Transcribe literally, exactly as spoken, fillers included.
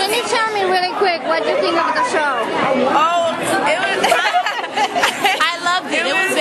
Can you tell me really quick what you think of the show? Oh, it was. I loved it. It was